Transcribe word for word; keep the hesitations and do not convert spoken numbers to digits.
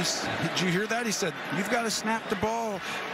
He's, did you hear that? He said, you've got to snap the ball